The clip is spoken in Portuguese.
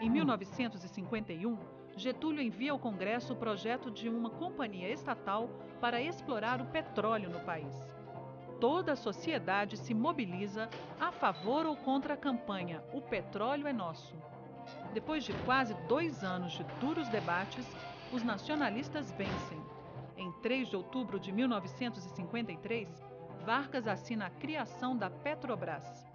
Em 1951, Getúlio envia ao Congresso o projeto de uma companhia estatal para explorar o petróleo no país. Toda a sociedade se mobiliza a favor ou contra a campanha O Petróleo é Nosso. Depois de quase 2 anos de duros debates, os nacionalistas vencem. Em 3 de outubro de 1953, Vargas assina a criação da Petrobras.